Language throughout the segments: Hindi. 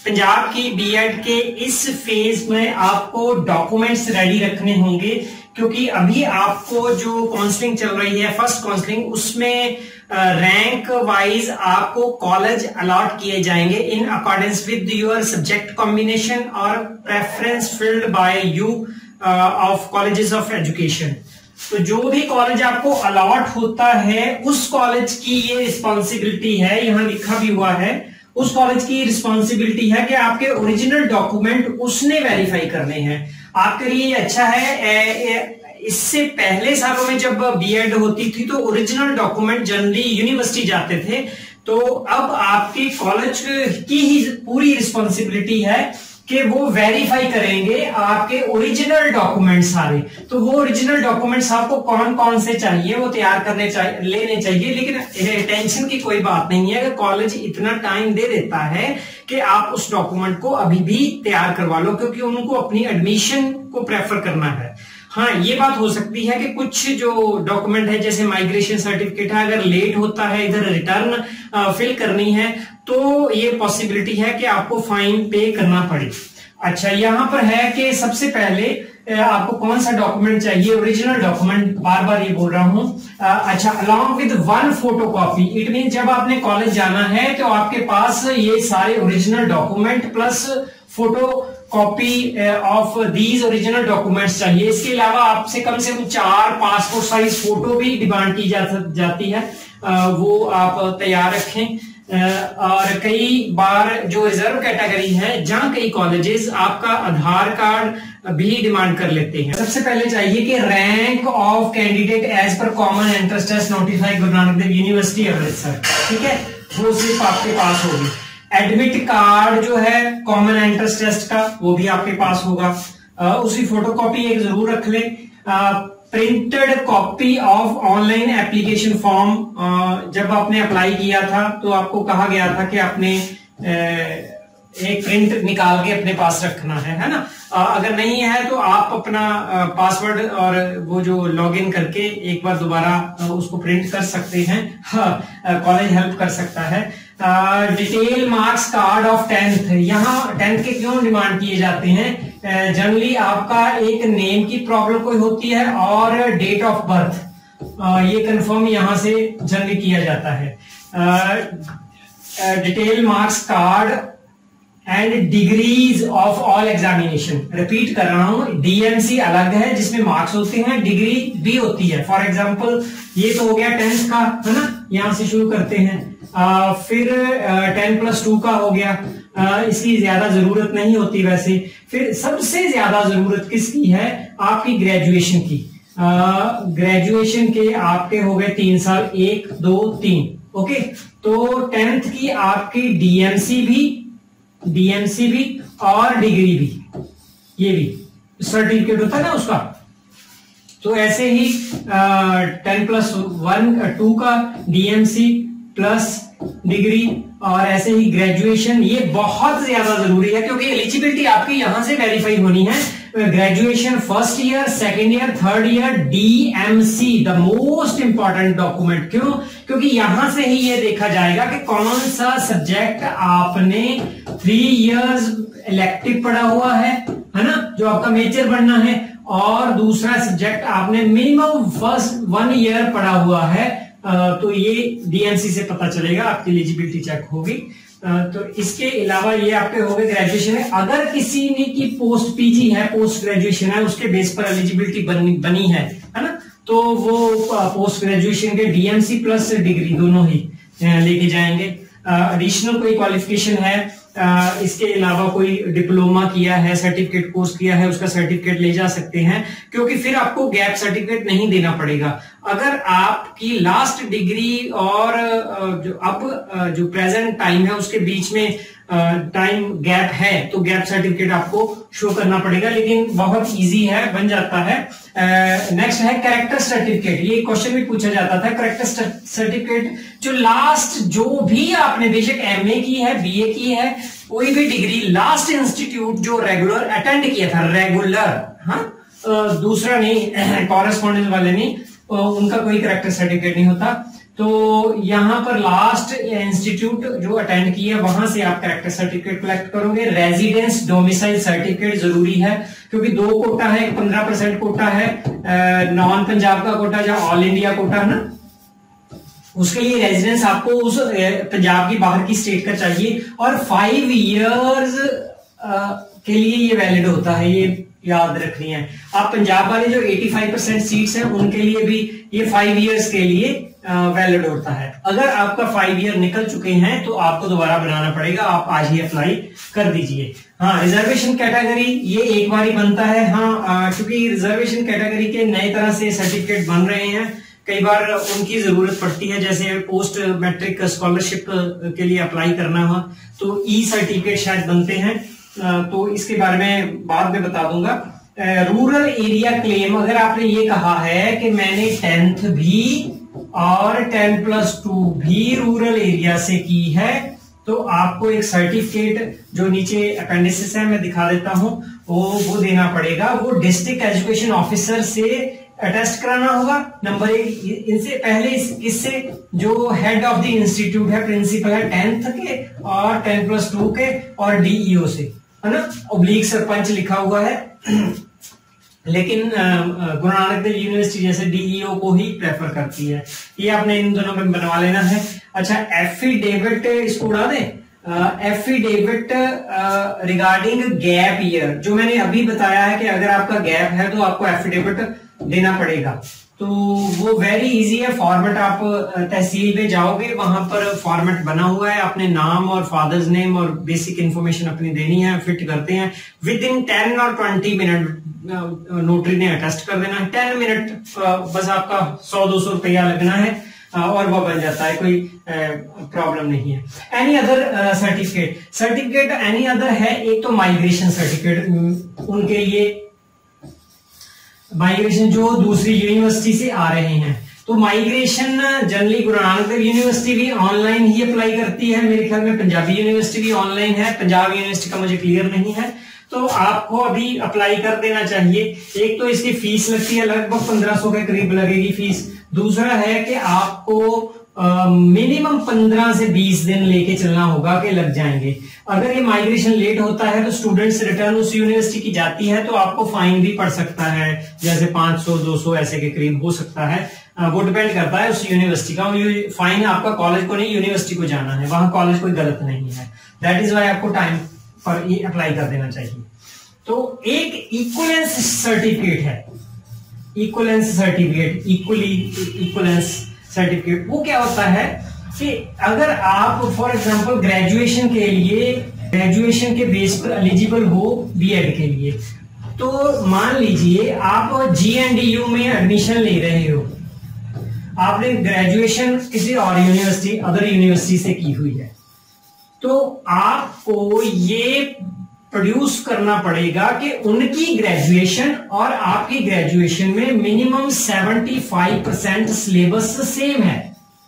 पंजाब की बीएड के इस फेज में आपको डॉक्यूमेंट्स रेडी रखने होंगे, क्योंकि अभी आपको जो काउंसलिंग चल रही है फर्स्ट काउंसलिंग, उसमें रैंक वाइज आपको कॉलेज अलॉट किए जाएंगे in accordance with your subject combination और preference filled by you of colleges of education. तो जो भी कॉलेज आपको अलॉट होता है उस कॉलेज की ये रिस्पॉन्सिबिलिटी है, यहां लिखा भी हुआ है, उस कॉलेज की रिस्पॉन्सिबिलिटी है कि आपके ओरिजिनल डॉक्यूमेंट उसने वेरीफाई करने हैं। आपके लिए अच्छा है, इससे पहले सालों में जब बीएड होती थी तो ओरिजिनल डॉक्यूमेंट जनरली यूनिवर्सिटी जाते थे, तो अब आपके कॉलेज की ही पूरी रिस्पॉन्सिबिलिटी है कि वो वेरीफाई करेंगे आपके ओरिजिनल डॉक्यूमेंट सारे। तो वो ओरिजिनल डॉक्यूमेंट्स आपको कौन कौन से चाहिए वो तैयार करने चाहिए, लेने चाहिए। लेकिन टेंशन की कोई बात नहीं है कि कॉलेज इतना टाइम दे देता है कि आप उस डॉक्यूमेंट को अभी भी तैयार करवा लो, क्योंकि उनको अपनी एडमिशन को प्रेफर करना है। हाँ, ये बात हो सकती है कि कुछ जो डॉक्यूमेंट है जैसे माइग्रेशन सर्टिफिकेट है, अगर लेट होता है, इधर रिटर्न फिल करनी है, तो ये पॉसिबिलिटी है कि आपको फाइन पे करना पड़े। अच्छा, यहां पर है कि सबसे पहले आपको कौन सा डॉक्यूमेंट चाहिए, ओरिजिनल डॉक्यूमेंट, बार बार ये बोल रहा हूं। अच्छा, along with 1 photocopy, it mean जब आपने कॉलेज जाना है तो आपके पास ये सारे original document plus photo copy of these original documents चाहिए। इसके अलावा आपसे कम से कम 4 पासपोर्ट साइज फोटो भी डिमांड की जाती है, वो आप तैयार रखें। और कई बार जो रिजर्व कैटेगरी है, जहां कई कॉलेजेस आपका आधार कार्ड भी डिमांड कर लेते हैं। सबसे पहले चाहिए कि rank of candidate as per common entrance test notified Guru Nanak Dev university Amritsar, ठीक है, वो सिर्फ आपके पास होगी। एडमिट कार्ड जो है कॉमन एंट्रेंस टेस्ट का, वो भी आपके पास होगा। उसकी फोटोकॉपी एक जरूर रख लें। Printed copy of online application form, जब आपने अप्लाई किया था तो आपको कहा गया था कि आपने एक प्रिंट निकाल के अपने पास रखना है ना। अगर नहीं है तो आप अपना पासवर्ड और वो जो लॉगिन करके एक बार दोबारा उसको प्रिंट कर सकते हैं। कॉलेज हेल्प कर सकता है। Detail marks card of 10th, यहाँ 10th के क्यों डिमांड किए जाते हैं? जनरली आपका एक नेम की प्रॉब्लम कोई होती है और डेट ऑफ बर्थ, ये कंफर्म यहां से जनरली किया जाता है। Detail marks card and degrees of all examination, repeat कर रहा हूं, डीएमसी अलग है जिसमें मार्क्स होते हैं, डिग्री भी होती है। फॉर एग्जांपल ये तो हो गया 10th का, है ना, यहां से शुरू करते हैं। फिर 10+2 का हो गया, इसकी ज्यादा जरूरत नहीं होती वैसे। फिर सबसे ज्यादा जरूरत किसकी है? आपकी ग्रेजुएशन की। ग्रेजुएशन के आपके हो गए 3 साल, 1 2 3, ओके। तो 10th की आपकी डीएमसी भी और डिग्री भी, ये भी सर्टिफिकेट होता है ना उसका। तो ऐसे ही 10+1 2 का डीएमसी प्लस डिग्री और ऐसे ही ग्रेजुएशन, ये बहुत ज्यादा जरूरी है क्योंकि एलिजिबिलिटी आपकी यहां से वेरीफाई होनी है। Graduation first year, second year, third year, DMC the most important document. क्यों? क्योंकि यहां से ही ये देखा जाएगा कि कौन सा सब्जेक्ट आपने 3 इयर्स इलेक्टिव पढ़ा हुआ है ना, जो आपका मेजर बनना है, और दूसरा सब्जेक्ट आपने मिनिमम फर्स्ट 1 ईयर पढ़ा हुआ है। तो ये डीएमसी से पता चलेगा, आपकी एलिजिबिलिटी चेक होगी। तो इसके अलावा ये आपके हो गए ग्रेजुएशन है। अगर किसी ने की पोस्ट पीजी है, पोस्ट ग्रेजुएशन है, उसके बेस पर एलिजिबिलिटी बनी है ना, तो वो पोस्ट ग्रेजुएशन के डीएमसी प्लस डिग्री दोनों ही लेके जाएंगे। एडिशनल कोई क्वालिफिकेशन है, इसके अलावा कोई डिप्लोमा किया है, सर्टिफिकेट कोर्स किया है, उसका सर्टिफिकेट ले जा सकते हैं, क्योंकि फिर आपको गैप सर्टिफिकेट नहीं देना पड़ेगा। अगर आपकी लास्ट डिग्री और जो प्रेजेंट टाइम है उसके बीच में टाइम गैप है तो गैप सर्टिफिकेट आपको शो करना पड़ेगा, लेकिन बहुत इजी है, बन जाता है। नेक्स्ट है कैरेक्टर सर्टिफिकेट। ये क्वेश्चन भी पूछा जाता था। कैरेक्टर सर्टिफिकेट जो लास्ट, जो भी आपने बेशक एमए की है, बीए की है, कोई भी डिग्री, लास्ट इंस्टीट्यूट जो रेगुलर अटेंड किया था, रेगुलर, हाँ, दूसरा नहीं, कॉरेस्पॉन्डेंस वाले नहीं, उनका कोई कैरेक्टर सर्टिफिकेट नहीं होता। तो यहाँ पर लास्ट इंस्टीट्यूट जो अटेंड किया वहां से आप कैरेक्टर सर्टिफिकेट कलेक्ट करोगे। रेजिडेंस डोमिसाइल सर्टिफिकेट जरूरी है, क्योंकि 2 कोटा है, 15% कोटा है नॉन पंजाब का कोटा या ऑल इंडिया कोटा है ना, उसके लिए रेजिडेंस आपको उस पंजाब की बाहर की स्टेट का चाहिए और 5 इयर्स के लिए ये वैलिड होता है, ये याद रखनी है। आप पंजाब वाले जो 85% सीट्स हैं उनके लिए भी ये 5 इयर्स के लिए वैलिड होता है। अगर आपका 5 ईयर निकल चुके हैं तो आपको दोबारा बनाना पड़ेगा, आप आज ही अप्लाई कर दीजिए। हाँ, रिजर्वेशन कैटेगरी ये एक बार ही बनता है। हाँ, क्योंकि रिजर्वेशन कैटेगरी के नए तरह से सर्टिफिकेट बन रहे हैं, कई बार उनकी जरूरत पड़ती है, जैसे पोस्ट मैट्रिक स्कॉलरशिप के लिए अप्लाई करना हो तो ई सर्टिफिकेट शायद बनते हैं, तो इसके बारे में बाद में बता दूंगा। रूरल एरिया क्लेम, अगर आपने ये कहा है कि मैंने 10th भी और 10+2 भी रूरल एरिया से की है, तो आपको एक सर्टिफिकेट जो नीचे अपेंडिसेस है मैं दिखा देता हूं, वो देना पड़ेगा। वो डिस्ट्रिक्ट एजुकेशन ऑफिसर से अटेस्ट कराना होगा। नंबर 1, इनसे पहले इससे जो हेड ऑफ द इंस्टीट्यूट है, प्रिंसिपल है 10th के और 10+2 के और डीईओ से, है ना, ऑब्लिक सरपंच लिखा हुआ है लेकिन गुरु नानक देव यूनिवर्सिटी जैसे डीईओ को ही प्रेफर करती है। ये आपने इन दोनों में बनवा लेना है। अच्छा, एफिडेविट इसको उड़ा दें। एफिडेविट रिगार्डिंग गैप ईयर, जो मैंने अभी बताया है कि अगर आपका गैप है तो आपको एफिडेविट देना पड़ेगा, तो वो वेरी इजी है। फॉर्मेट आप तहसील में जाओगे, वहां पर फॉर्मेट बना हुआ है, अपने नाम और फादर्स नेम और बेसिक इंफॉर्मेशन अपनी देनी है, फिट करते हैं। विद इन 10 और 20 मिनट नोटरी ने अटेस्ट कर देना है। 10 मिनट बस आपका 100-200 रुपया लगना है और वो बन जाता है, कोई प्रॉब्लम नहीं है। Any other certificate any other है, एक तो माइग्रेशन सर्टिफिकेट, उनके लिए माइग्रेशन जो दूसरी यूनिवर्सिटी से आ रहे हैं, तो migration generally Guru Nanak Dev university भी ऑनलाइन ही अप्लाई करती है, मेरे ख्याल में पंजाबी यूनिवर्सिटी भी ऑनलाइन है, पंजाब यूनिवर्सिटी का मुझे क्लियर नहीं है, तो आपको अभी अप्लाई कर देना चाहिए। एक तो इसकी फीस लगती है, लगभग 1500 के करीब लगेगी फीस। दूसरा है कि आपको मिनिमम 15 से 20 दिन लेके चलना होगा कि लग जाएंगे। अगर ये माइग्रेशन लेट होता है तो स्टूडेंट्स रिटर्न उस यूनिवर्सिटी की जाती है, तो आपको फाइन भी पड़ सकता है, जैसे 500-200 ऐसे के करीब हो सकता है। वो डिपेंड करता है उस यूनिवर्सिटी का। फाइन आपका कॉलेज को नहीं, यूनिवर्सिटी को जाना है, वहां कॉलेज कोई गलत नहीं है। दैट इज वाई आपको टाइम पर ये अप्लाई कर देना चाहिए। तो एक इक्वलेंस सर्टिफिकेट है, इक्वलेंस सर्टिफिकेट, इक्वलेंस सर्टिफिकेट, वो क्या होता है कि अगर आप फॉर एग्जांपल ग्रेजुएशन के लिए, ग्रेजुएशन के बेस पर एलिजिबल हो बीएड के लिए, तो मान लीजिए आप जीएनडीयू में एडमिशन ले रहे हो, आपने ग्रेजुएशन किसी और यूनिवर्सिटी, अदर यूनिवर्सिटी से की हुई है, तो आपको ये प्रोड्यूस करना पड़ेगा कि उनकी ग्रेजुएशन और आपकी ग्रेजुएशन में मिनिमम 75% सिलेबस सेम है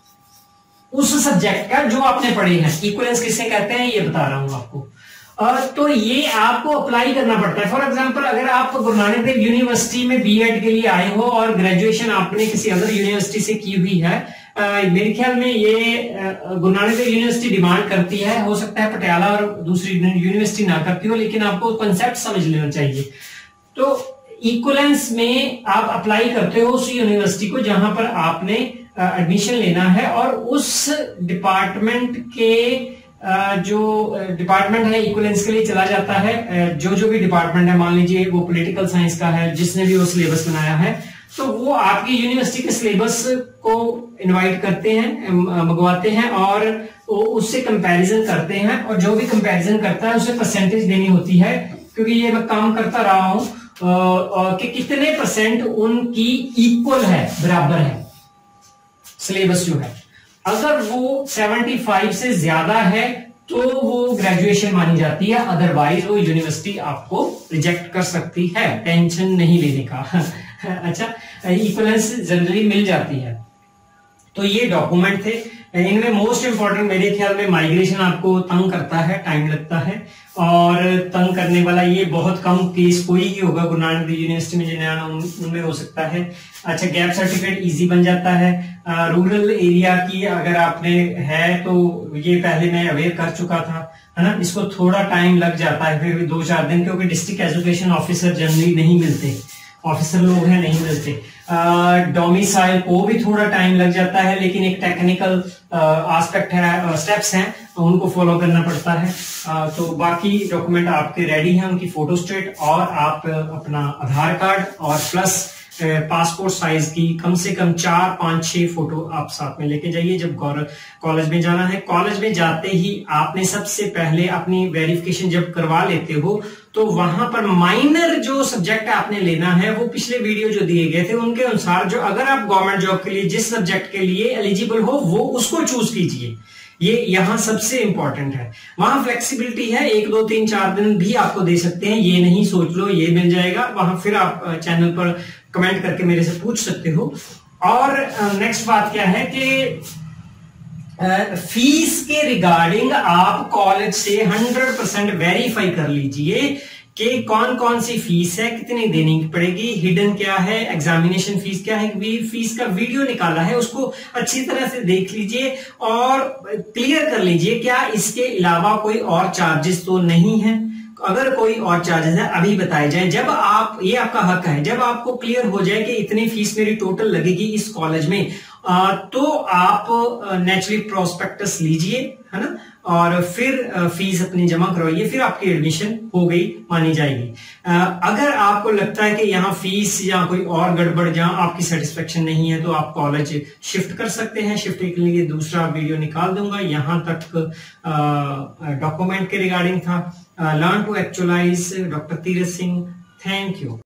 उस सब्जेक्ट का जो आपने पढ़े हैं। इक्वलेंस किसे कहते हैं ये बता रहा हूं आपको। तो ये आपको अप्लाई करना पड़ता है। फॉर एग्जांपल, अगर आप गुरु नानक देव यूनिवर्सिटी में बीएड के लिए आए हो और ग्रेजुएशन आपने किसी अदर यूनिवर्सिटी से की हुई है, मेरे ख्याल में ये गुरु नानक देव यूनिवर्सिटी डिमांड करती है, हो सकता है पटियाला और दूसरी यूनिवर्सिटी ना करती हो, लेकिन आपको कंसेप्ट समझ लेना चाहिए। तो इक्वलेंस में आप अप्लाई करते हो उस यूनिवर्सिटी को जहां पर आपने एडमिशन लेना है, और उस डिपार्टमेंट के जो डिपार्टमेंट है इक्वलेंस के लिए चला जाता है, जो भी डिपार्टमेंट है, मान लीजिए वो पॉलिटिकल साइंस का है, जिसने भी वो सिलेबस बनाया है, तो वो आपकी यूनिवर्सिटी के सिलेबस को इनवाइट करते हैं, मंगवाते हैं और उससे कंपैरिजन करते हैं, और जो भी कंपैरिजन करता है उसे परसेंटेज देनी होती है। क्योंकि ये मैं काम करता रहा हूं कि कितने परसेंट उनकी इक्वल है, बराबर है सिलेबस जो है। अगर वो 75 से ज्यादा है तो वो ग्रेजुएशन मानी जाती है, अदरवाइज वो यूनिवर्सिटी आपको रिजेक्ट कर सकती है। टेंशन नहीं लेने का। अच्छा, इक्वलेंस जनरली मिल जाती है। तो ये डॉक्यूमेंट थे, इनमें मोस्ट इंपॉर्टेंट मेरे ख्याल में माइग्रेशन आपको तंग करता है, टाइम लगता है, और तंग करने वाला ये बहुत कम केस कोई ही होगा गुरु नानक देव यूनिवर्सिटी में जिन्हें उनमें हो सकता है। अच्छा, गैप सर्टिफिकेट इजी बन जाता है। रूरल एरिया की अगर आपने है तो ये पहले मैं अवेयर कर चुका था, है ना। इसको थोड़ा टाइम लग जाता है, फिर भी 2-4 दिन, क्योंकि डिस्ट्रिक्ट एजुकेशन ऑफिसर जनरली नहीं मिलते, ऑफिसर लोग हैं नहीं मिलते। डोमिसाइल को भी थोड़ा टाइम लग जाता है, लेकिन एक टेक्निकल एस्पेक्ट है, स्टेप्स हैं उनको फॉलो करना पड़ता है। तो बाकी डॉक्यूमेंट आपके रेडी हैं, उनकी फोटोस्टेट और आप अपना आधार कार्ड और प्लस पासपोर्ट साइज की कम से कम 4, 5, 6 फोटो आप साथ में लेके जाइए जब कॉलेज में जाना है। कॉलेज में जाते ही आपने सबसे पहले अपनी वेरिफिकेशन जब करवा लेते हो तो वहां पर माइनर जो सब्जेक्ट आपने लेना है वो पिछले वीडियो जो दिए गए थे उनके अनुसार, जो अगर आप गवर्नमेंट जॉब के लिए जिस सब्जेक्ट के लिए एलिजिबल हो वो उसको चूज कीजिए। ये यहां सबसे इंपॉर्टेंट है। वहां फ्लेक्सिबिलिटी है, 1, 2, 3, 4 दिन भी आपको दे सकते हैं, ये नहीं सोच लो ये मिल जाएगा। वहां फिर आप चैनल पर कमेंट करके मेरे से पूछ सकते हो। और नेक्स्ट बात क्या है कि फीस के रिगार्डिंग आप कॉलेज से 100% वेरीफाई कर लीजिए कि कौन कौन सी फीस है, कितनी देनी पड़ेगी, हिडन क्या है, एग्जामिनेशन फीस क्या है। फीस का वीडियो निकाला है, उसको अच्छी तरह से देख लीजिए और क्लियर कर लीजिए क्या इसके अलावा कोई और चार्जेस तो नहीं है। अगर कोई और चार्जेस है अभी बताए जाए, जब आप, ये आपका हक है, जब आपको क्लियर हो जाए कि इतनी फीस मेरी टोटल लगेगी इस कॉलेज में, तो आप नेचुरली प्रोस्पेक्टस लीजिए, है ना, और फिर फीस अपनी जमा करवाइए, फिर आपकी एडमिशन हो गई मानी जाएगी। अगर आपको लगता है कि यहाँ फीस या कोई और गड़बड़ जहां आपकी सेटिस्फेक्शन नहीं है तो आप कॉलेज शिफ्ट कर सकते हैं। शिफ्ट के लिए दूसरा वीडियो निकाल दूंगा। यहां तक डॉक्यूमेंट के रिगार्डिंग था। Learn to actualize, doctor Tirath Singh, thank you.